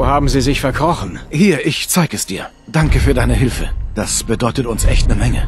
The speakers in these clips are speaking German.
haben sie sich verkrochen? Hier, ich zeig es dir. Danke für deine Hilfe. Das bedeutet uns echt eine Menge.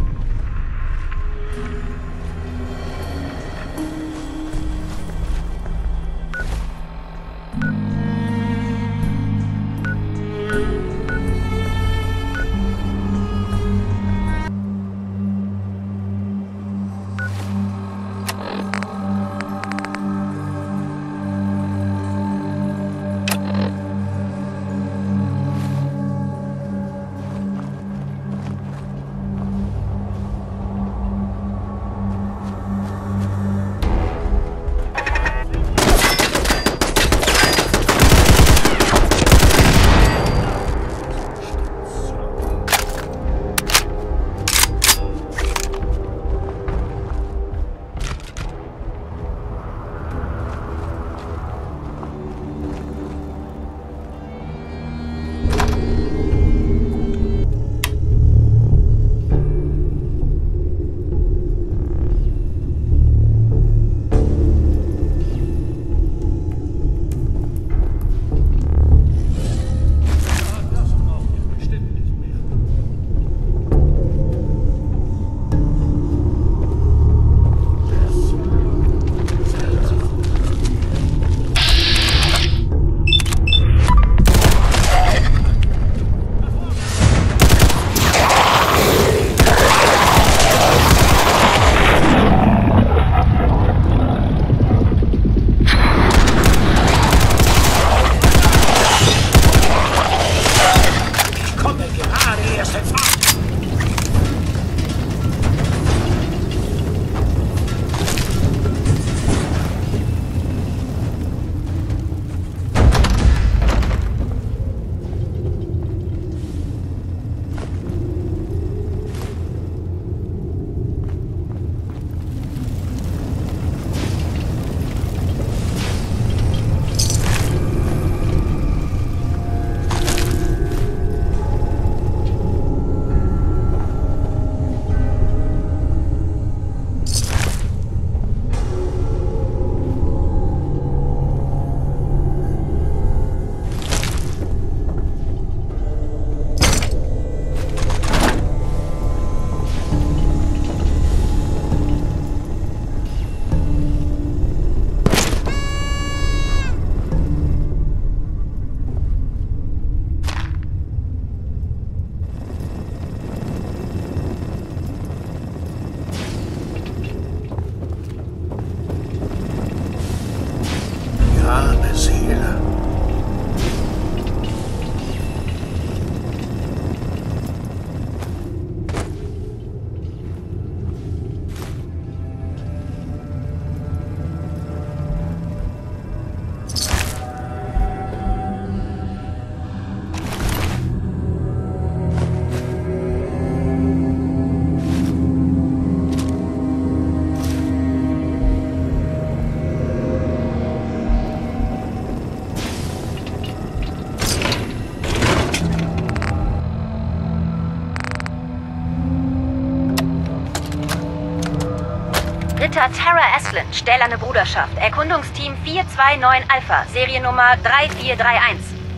Ritter Tara Aslan, stählerne Bruderschaft, Erkundungsteam 429 Alpha, Seriennummer 3431.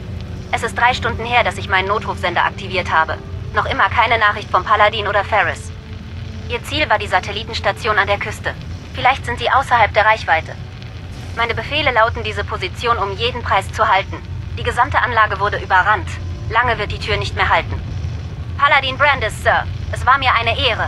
Es ist 3 Stunden her, dass ich meinen Notrufsender aktiviert habe. Noch immer keine Nachricht von Paladin oder Ferris. Ihr Ziel war die Satellitenstation an der Küste. Vielleicht sind sie außerhalb der Reichweite. Meine Befehle lauten, diese Position um jeden Preis zu halten. Die gesamte Anlage wurde überrannt. Lange wird die Tür nicht mehr halten. Paladin Brandis, Sir. Es war mir eine Ehre.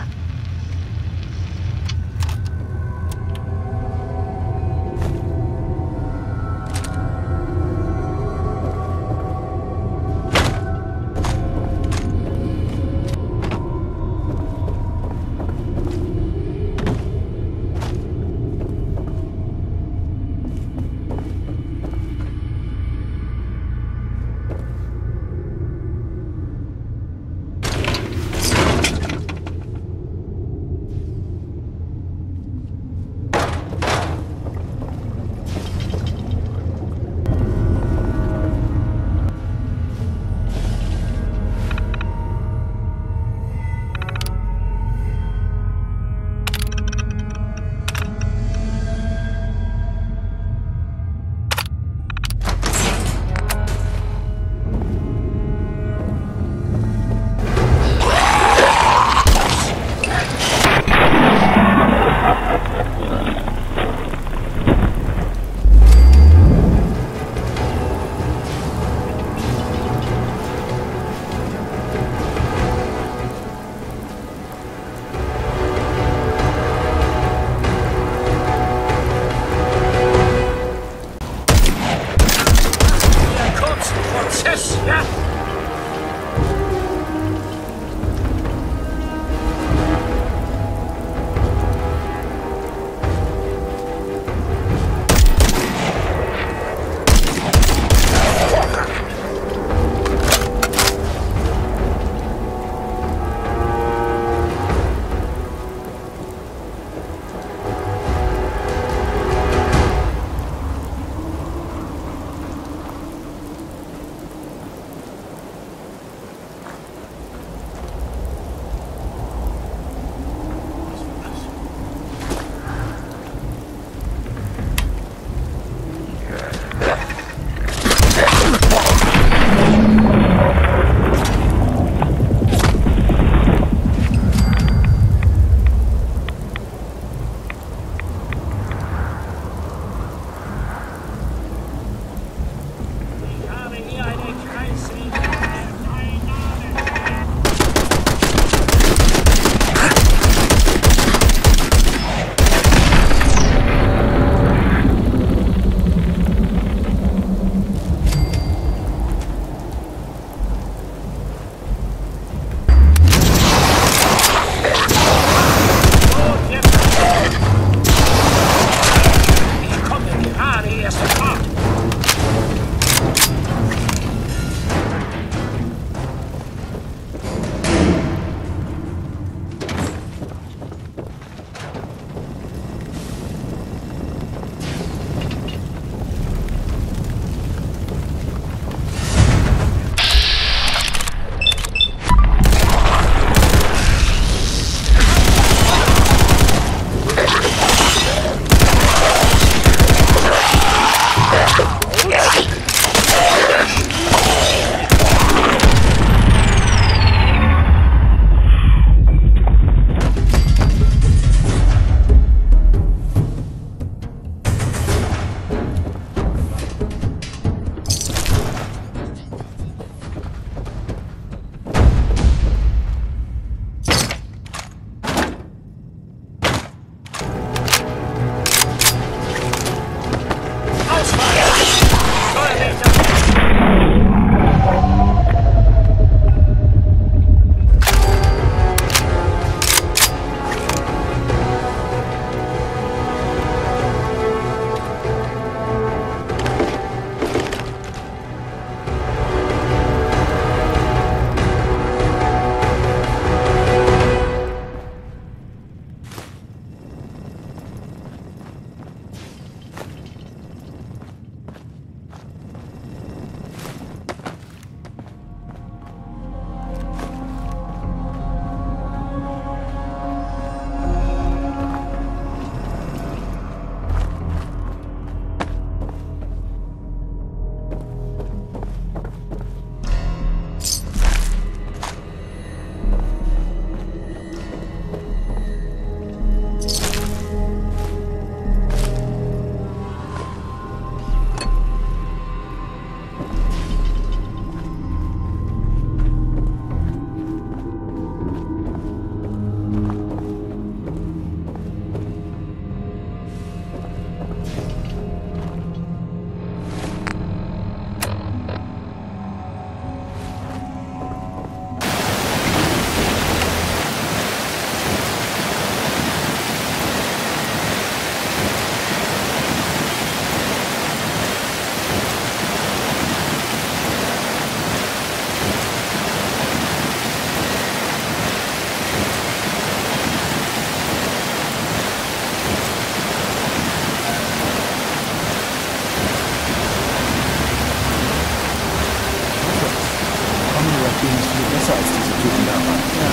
daran. Ja.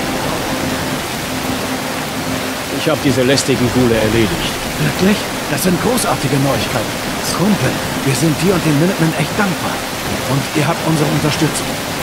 Ich habe diese lästigen Ghule erledigt. Wirklich? Das sind großartige Neuigkeiten. Kumpel, wir sind dir und den Minutemen echt dankbar. Und ihr habt unsere Unterstützung.